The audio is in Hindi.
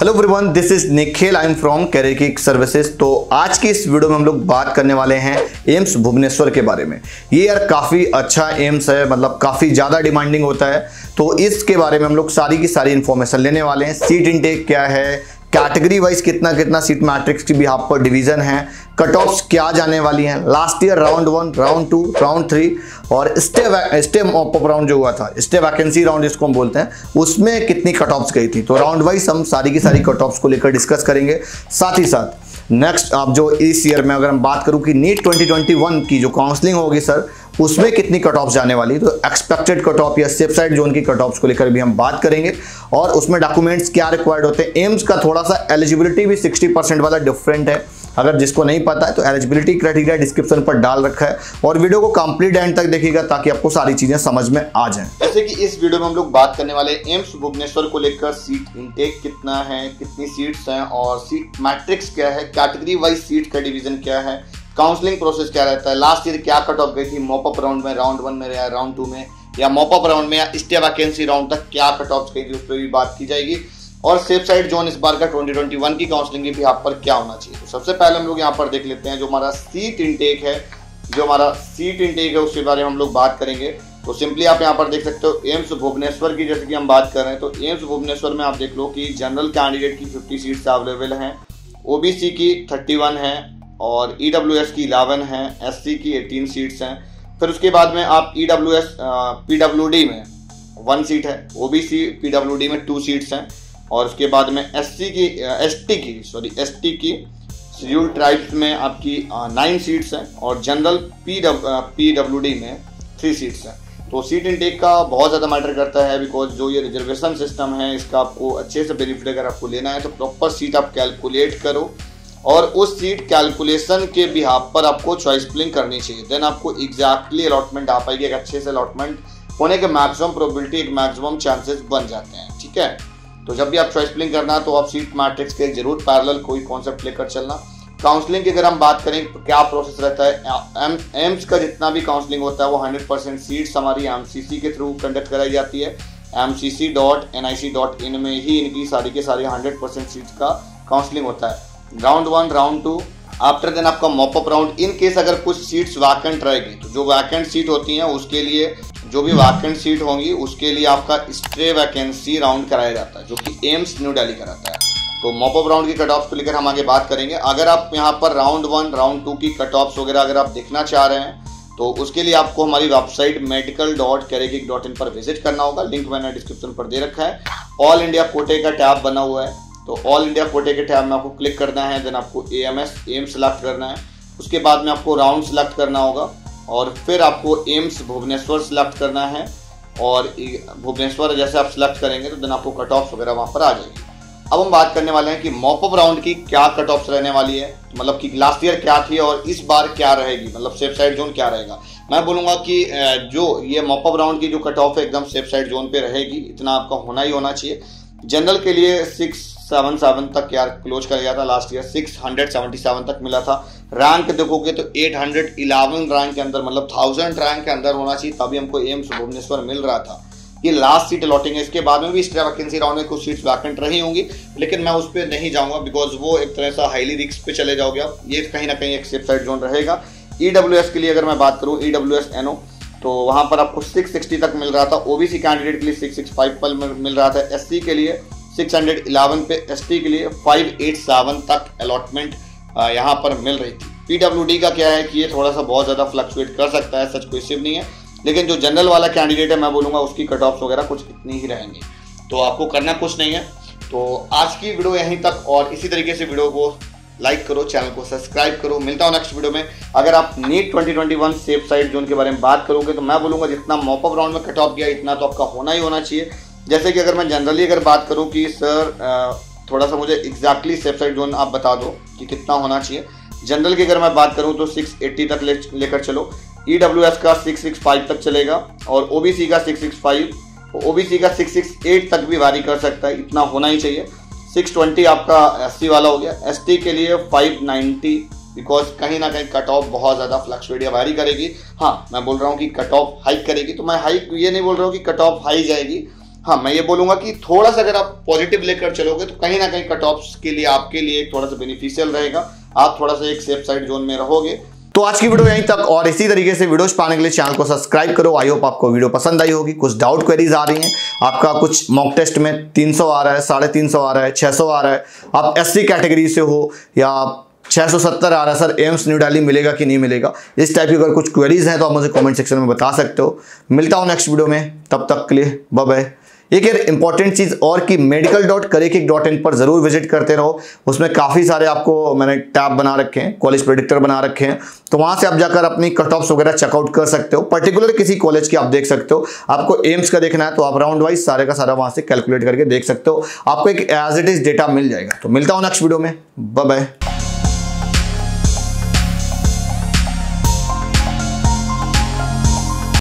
Hello everyone, this is Nikhil, I am from career kick services. तो आज की इस वीडियो में हम लोग बात करने वाले हैं एम्स भुवनेश्वर के बारे में। ये यार काफ़ी अच्छा एम्स है, मतलब काफ़ी ज़्यादा डिमांडिंग होता है। तो इसके बारे में हम लोग सारी की सारी इन्फॉर्मेशन लेने वाले हैं। सीट इनटेक क्या है, कैटेगरी वाइज कितना कितना सीट मैट्रिक्स की भी आप पर डिवीजन है, कट ऑफ्स क्या जाने वाली हैं, last year round 1, round 2, round 3 और स्टे मॉप अप राउंड जो हुआ था, स्टे वैकेंसी राउंड जिसको हम बोलते हैं, उसमें कितनी कट ऑफ्स गई थी। तो राउंड वाइज हम सारी की सारी कट ऑफ्स को लेकर डिस्कस करेंगे। साथ ही साथ नेक्स्ट आप जो इस ईयर में अगर हम बात करूं कि नीट 2021 की जो काउंसलिंग होगी सर, उसमें कितनी कट ऑफ जाने वाली, तो एक्सपेक्टेड कट ऑफ या सेफ साइड जोन की कट ऑफ्स को लेकर भी हम बात करेंगे। और उसमें डॉक्यूमेंट्स क्या रिक्वायर्ड होते हैं। एम्स का थोड़ा सा एलिजिबिलिटी भी 60% वाला डिफरेंट है। अगर जिसको नहीं पता है तो एलिजिबिलिटी क्राइटेरिया डिस्क्रिप्शन पर डाल रखा है और वीडियो को कंप्लीट एंड तक देखिएगा ताकि आपको सारी चीजें समझ में आ जाएं। जैसे कि इस वीडियो में हम लोग बात करने वाले एम्स भुवनेश्वर को लेकर सीट इनटेक कितना है, कितनी सीट्स हैं और सीट मैट्रिक्स क्या है, कैटेगरी वाइज सीट का डिवीजन क्या है, काउंसलिंग प्रोसेस क्या रहता है, लास्ट ईयर क्या कट ऑफ गई थी मॉप अप राउंड में, राउंड 1 में या राउंड 2 में या मॉप अप राउंड में या स्टे वैकेंसी राउंड तक क्या कट ऑफ गई थी, उस पर भी बात की जाएगी। और सेफ साइड जोन इस बार का 2021 की काउंसलिंग भी यहाँ पर क्या होना चाहिए। तो सबसे पहले हम लोग यहाँ पर देख लेते हैं जो हमारा सीट इनटेक है, उसके बारे में हम लोग बात करेंगे। तो सिंपली आप यहाँ पर देख सकते हो एम्स भुवनेश्वर की, जैसे कि हम बात कर रहे हैं तो एम्स भुवनेश्वर में आप देख लो कि जनरल कैंडिडेट की 50 सीट्स अवेलेबल हैं, ओबीसी की 31 है और ईडब्ल्यूएस की 11 है, एससी की 18 सीट्स हैं। फिर उसके बाद में आप ईडब्ल्यूएस पीडब्ल्यूडी में 1 सीट है, ओबीसी पीडब्ल्यूडी में 2 सीट्स हैं और उसके बाद में एसटी की शेड्यूल ट्राइब्स में आपकी 9 सीट्स हैं और जनरल पीडब्ल्यूडी में 3 सीट्स हैं। तो सीट इनटेक का बहुत ज़्यादा मैटर करता है, बिकॉज जो ये रिजर्वेशन सिस्टम है इसका आपको अच्छे से बेनिफिट अगर आपको लेना है तो प्रॉपर सीट आप कैलकुलेट करो और उस सीट कैलकुलेशन के बिहाफ पर आपको चॉइस फिलिंग करनी चाहिए। देन आपको एग्जैक्टली अलॉटमेंट आ पाएगी। एक अच्छे से अलॉटमेंट होने के मैक्सिमम प्रोबेबिलिटी, एक मैक्सिमम चांसेस बन जाते हैं। ठीक है, तो जब भी आप चॉइस फिलिंग करना तो आप सीट मैट्रिक्स के जरूर पैरेलल कोई कॉन्सेप्ट लेकर चलना। काउंसलिंग की अगर हम बात करें तो क्या प्रोसेस रहता है, एम्स का जितना भी काउंसलिंग होता है वो 100% सीट्स हमारी एमसीसी के थ्रू कंडक्ट कराई जाती है। mcc.nic.in में ही इनकी सारी के सारी 100% सीट्स का काउंसलिंग होता है। राउंड 1, राउंड 2, आफ्टर देन आपका mop up round. In case अगर कुछ सीट्स वैकेंट रहेगी तो जो वैकेंट सीट होती हैं उसके लिए, जो भी वैकेंट सीट होंगी उसके लिए आपका स्टे वैकेंसी राउंड कराया जाता है जो कि एम्स न्यू दिल्ली कराता है। तो मॉप अप राउंड की कट ऑफ्स को लेकर हम आगे बात करेंगे। अगर आप यहाँ पर राउंड 1, राउंड 2 की कट ऑफ्स वगैरह अगर आप देखना चाह रहे हैं तो उसके लिए आपको हमारी वेबसाइट medical.careerkick.in पर विजिट करना होगा। लिंक मैंने डिस्क्रिप्शन पर दे रखा है। ऑल इंडिया कोटे का टैब बना हुआ है, तो ऑल इंडिया कोटे के टैब में आपको क्लिक करना है। देन आपको एम सेलेक्ट करना है, उसके बाद में आपको राउंड सेलेक्ट करना होगा और फिर आपको एम्स भुवनेश्वर सेलेक्ट करना है और भुवनेश्वर जैसे आप सेलेक्ट करेंगे तो देन आपको कट ऑफ वगैरह वहाँ पर आ जाएगी। अब हम बात करने वाले हैं कि मॉप अप राउंड की क्या कट ऑफ्स रहने वाली है, मतलब कि लास्ट ईयर क्या थी और इस बार क्या रहेगी, मतलब सेफ साइड जोन क्या रहेगा। मैं बोलूँगा कि जो ये मॉप अप राउंड की जो कट ऑफ है एकदम सेफ साइड जोन पे रहेगी, इतना आपका होना ही होना चाहिए। जनरल के लिए 677 तक यार क्लोज कर गया था लास्ट ईयर, 677 तक मिला था। रैंक देखोगे तो 811 रैंक के अंदर, मतलब 1000 रैंक के अंदर होना चाहिए तभी हमको एम्स भुवनेश्वर मिल रहा था। ये लास्ट सीट अलॉटिंग है, इसके बाद में भी स्टे वैकेंसी राउंड में कुछ सीट्स वैकेंट रही होंगी, लेकिन मैं उस पर नहीं जाऊंगा बिकॉज वो एक तरह से हाईली रिस्क पे चले जाओगे आप। ये कहीं ना कहीं एक सेफ साइड जोन रहेगा। ईडब्ल्यूएस के लिए अगर मैं बात करूँ, ईडब्ल्यूएस एनओ, तो वहां पर आपको 660 तक मिल रहा था। ओबीसी कैंडिडेट के लिए 665 पर मिल रहा था, एससी के लिए 611 पे, एसटी के लिए 587 तक अलॉटमेंट यहाँ पर मिल रही थी। पीडब्ल्यूडी का क्या है कि ये थोड़ा सा बहुत ज़्यादा फ्लक्चुएट कर सकता है, सच कोई सिर्फ नहीं है, लेकिन जो जनरल वाला कैंडिडेट है मैं बोलूँगा उसकी कट ऑफ्स वगैरह कुछ इतनी ही रहेंगी, तो आपको करना कुछ नहीं है। तो आज की वीडियो यहीं तक और इसी तरीके से वीडियो को लाइक करो, चैनल को सब्सक्राइब करो। मिलता हूँ नेक्स्ट वीडियो में। अगर आप नीट 2021 सेफ साइड जोन के बारे में बात करोगे तो मैं बोलूँगा जितना मॉप अप राउंड में कट ऑफ गया इतना तो आपका होना ही होना चाहिए। जैसे कि अगर मैं जनरली अगर बात करूं कि सर थोड़ा सा मुझे एग्जैक्टली सेफ साइड जोन आप बता दो कि कितना होना चाहिए। जनरल की अगर मैं बात करूं तो 680 तक लेकर चलो, ईडब्ल्यूएस का 665 तक चलेगा और ओबीसी का 665, ओबीसी का 668 तक भी वारी कर सकता है, इतना होना ही चाहिए। 620 आपका एससी वाला हो गया। एसटी के लिए 590, बिकॉज कहीं ना कहीं कट ऑफ बहुत ज़्यादा फ्लक्चुएट या वारी करेगी। हाँ, मैं बोल रहा हूँ कि कट ऑफ हाइक करेगी, तो मैं हाइक ये नहीं बोल रहा हूँ कि कट ऑफ हाई जाएगी, हाँ, मैं ये बोलूंगा कि थोड़ा सा अगर आप पॉजिटिव लेकर चलोगे तो कहीं ना कहीं कट ऑफ्स के लिए आपके लिए थोड़ा सा बेनिफिशियल रहेगा, आप थोड़ा सा एक सेफ साइड जोन में रहोगे। तो आज की वीडियो यहीं तक, और इसी तरीके से वीडियोस पाने के लिए चैनल को सब्सक्राइब करो। आई होप आपको वीडियो पसंद आई होगी। कुछ डाउट क्वेरीज आ रही हैं, आपका कुछ मॉक टेस्ट में 300 आ रहा है, 350 आ रहा है, 600 आ रहा है, आप SC कैटेगरी से हो या 670 आ रहा है, सर एम्स न्यू दिल्ली मिलेगा कि नहीं मिलेगा, इस टाइप की अगर कुछ क्वेरीज हैं तो आप मुझे कमेंट सेक्शन में बता सकते हो। मिलता हूं नेक्स्ट वीडियो में, तब तक के लिए बाय बाय। एक इंपॉर्टेंट चीज और कि medical.karykick.in पर जरूर विजिट करते रहो, उसमें काफी सारे आपको मैंने टैब बना रखे हैं, कॉलेज प्रेडिक्टर बना रखे हैं, तो वहां से आप जाकर अपनी कट ऑफ्स वगैरह चेकआउट कर सकते हो। पर्टिकुलर किसी कॉलेज की आप देख सकते हो, आपको एम्स का देखना है तो आप राउंड वाइज सारे का सारा वहां से कैलकुलेट करके देख सकते हो, आपको एक एज इट इज डेटा मिल जाएगा। तो मिलता हूं नेक्स्ट वीडियो में, बाय बाय।